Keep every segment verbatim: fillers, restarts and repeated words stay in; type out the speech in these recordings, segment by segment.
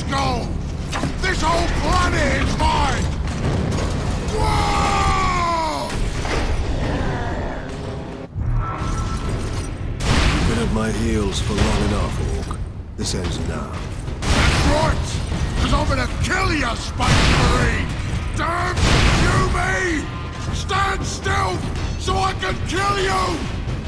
go! This whole planet is mine! Whoa! You've been at my heels for long enough, Orc. This ends now. That's right! Because I'm gonna kill you, Space Marine! Damn you me! Stand still so I can kill you!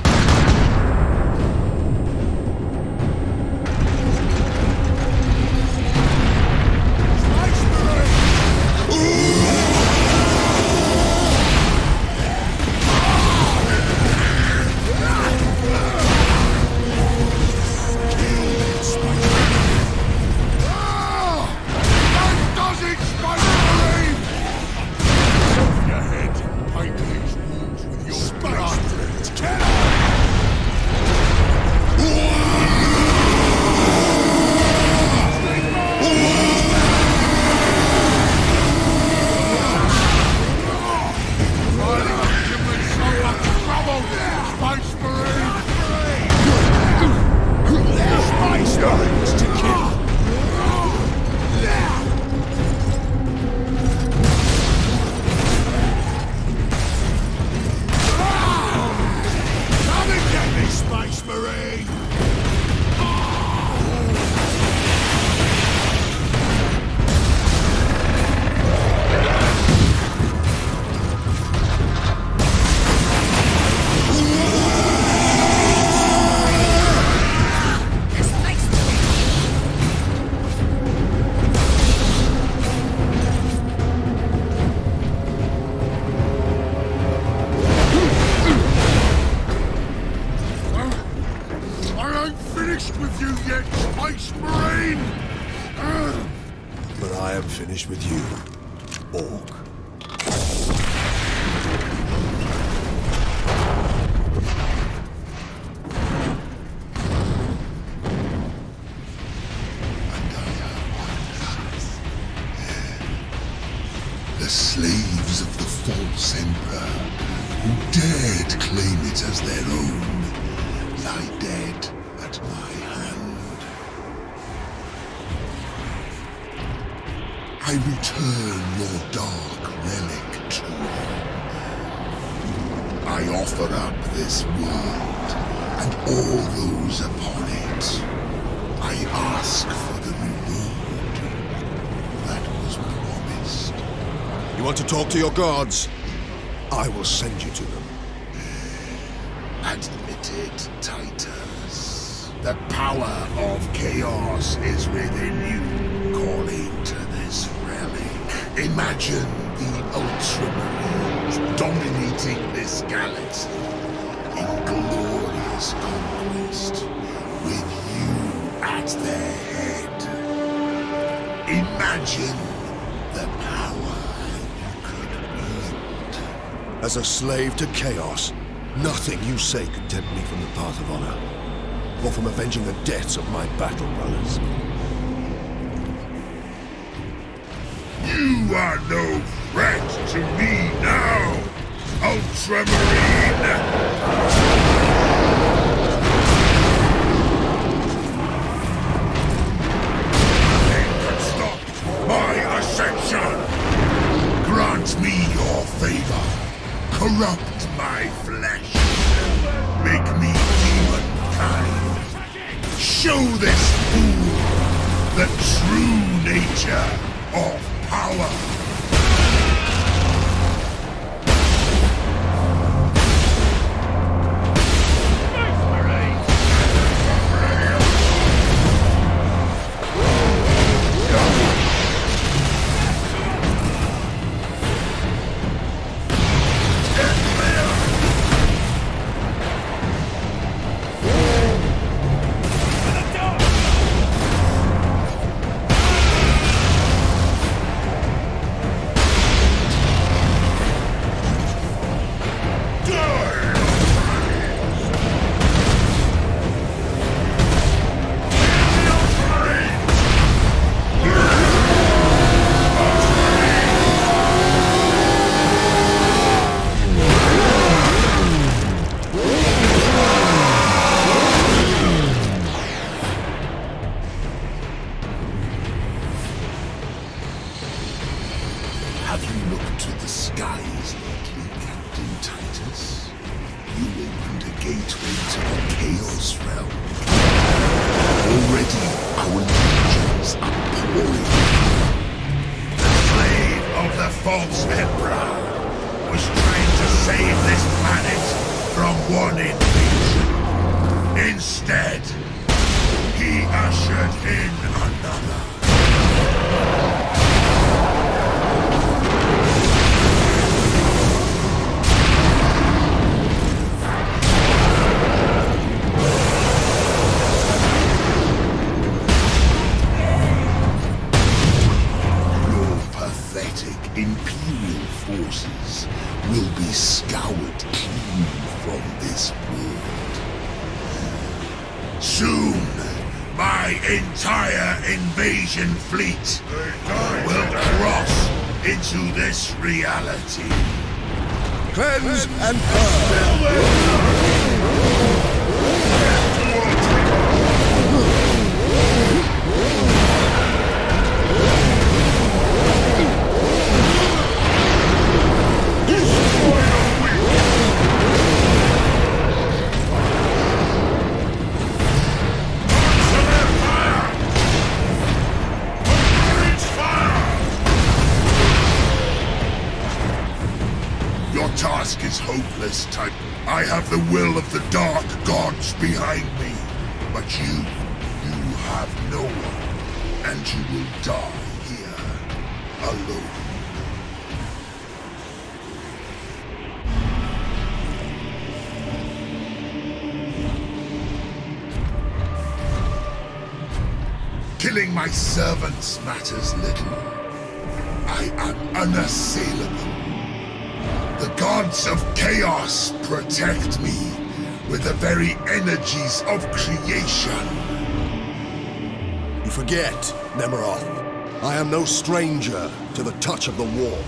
Finished with you, Orc. The slaves of the false emperor, who dared claim it as their own, lie dead at my hand. I return your dark relic to you. I offer up this world and all those upon it. I ask for the reward that was promised. You want to talk to your gods? I will send you to them. Admit it, Titus. The power of chaos is within you, calling to this relic. Imagine the Ultramarines dominating this galaxy in glorious conquest, with you at their head. Imagine the power you could wield. As a slave to chaos, nothing you say can tempt me from the path of honor, or from avenging the deaths of my battle brothers. You are no threat to me now, Ultramarine! Nothing can stop my ascension! Grant me your favor. Corrupt my flesh. Make me humankind. Show this fool the true nature of power. into the Chaos Realm. Already our legions are pouring. The slave of the false Emperor was trying to save this planet from one invasion. Instead, he ushered in another. Imperial forces will be scoured clean from this world. Soon, my entire invasion fleet will cross into this reality. Cleanse and burn! Task is hopeless, type. I have the will of the dark gods behind me. But you, you have no one. And you will die here, alone. Killing my servants matters little. I am unassailable. The gods of chaos protect me with the very energies of creation. You forget, Nemeroth. I am no stranger to the touch of the war.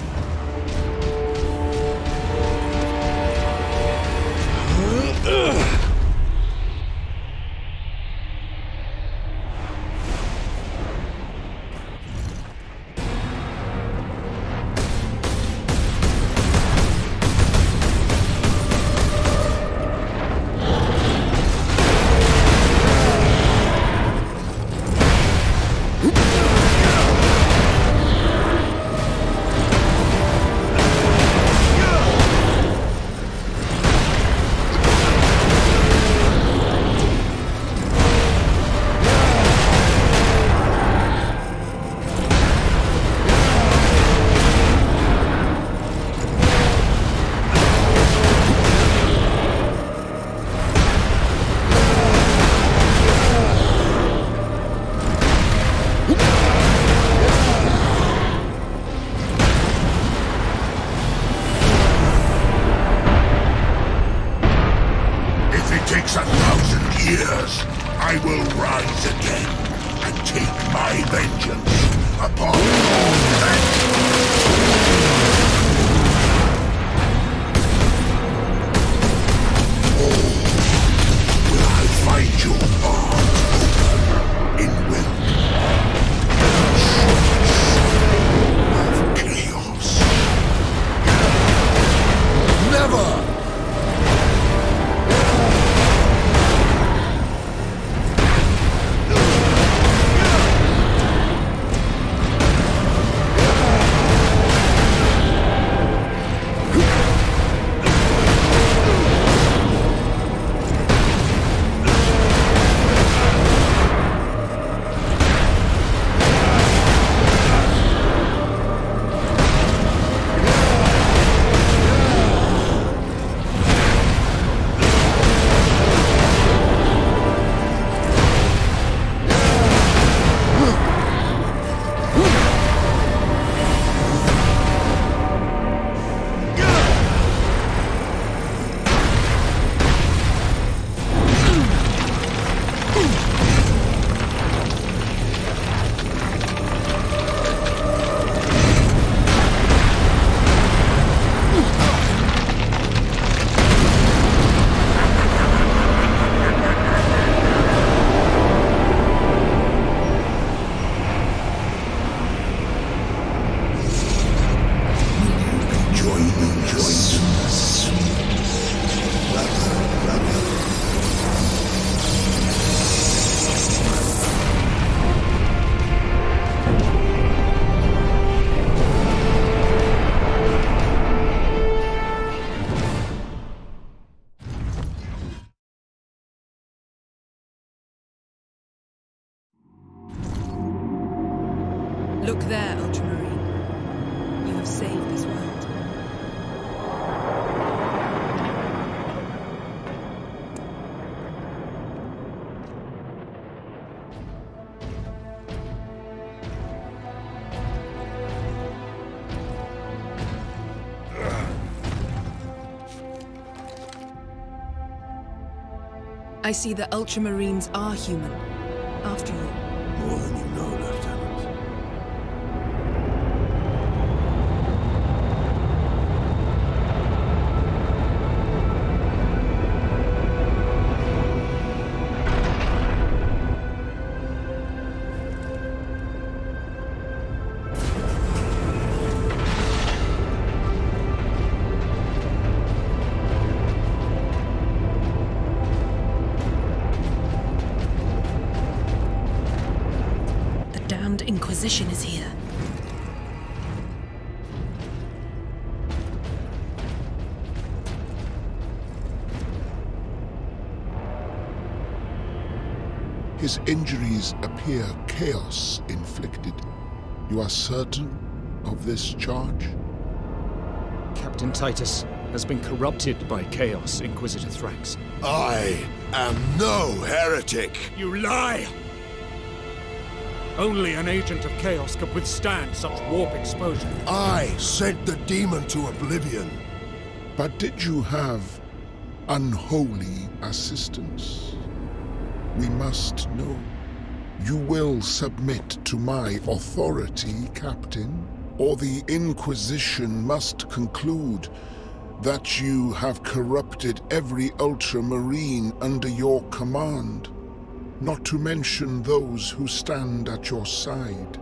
takes a thousand years, I will rise again and take my vengeance upon all that. Oh, will I find your arms in will of chaos? Never! Look there, Ultramarine. You have saved this world. I see the Ultramarines are human, after all. More than you know, Lieutenant. Inquisition is here. His injuries appear chaos inflicted. You are certain of this charge? Captain Titus has been corrupted by chaos, Inquisitor Thrax. I am no heretic! You lie! Only an agent of chaos could withstand such warp exposure. I sent the demon to oblivion. But did you have unholy assistance? We must know. You will submit to my authority, Captain, or the Inquisition must conclude that you have corrupted every Ultramarine under your command. Not to mention those who stand at your side.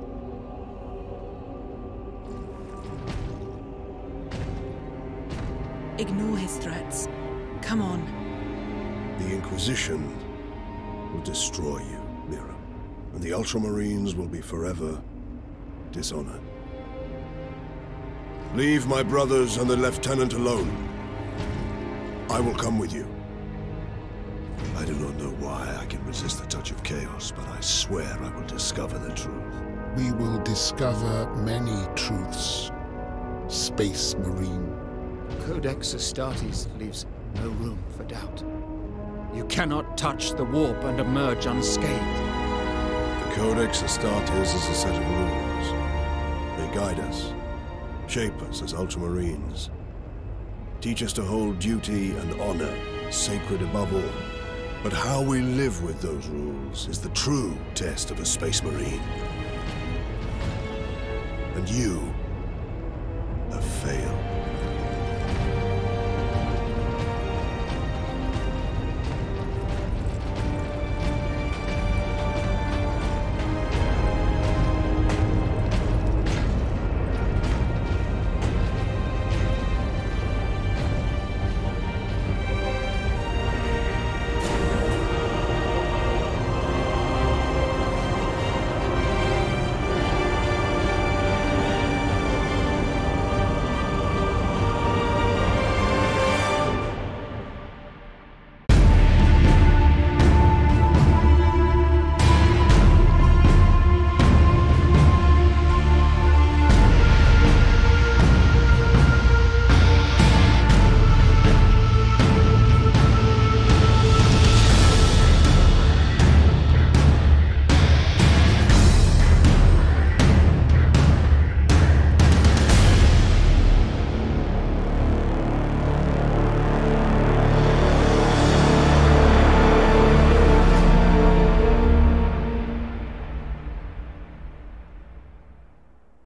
Ignore his threats. Come on. The Inquisition will destroy you, Mira, and the Ultramarines will be forever dishonored. Leave my brothers and the Lieutenant alone. I will come with you. I do not know why I can resist the touch of chaos, but I swear I will discover the truth. We will discover many truths, Space Marine. Codex Astartes leaves no room for doubt. You cannot touch the warp and emerge unscathed. The Codex Astartes is a set of rules. They guide us, shape us as Ultramarines, teach us to hold duty and honor sacred above all. But how we live with those rules is the true test of a Space Marine. And you have failed.